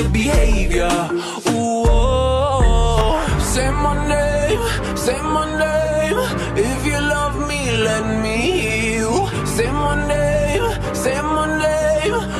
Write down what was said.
your behavior. Ooh, oh. Say my name, if you love me, let me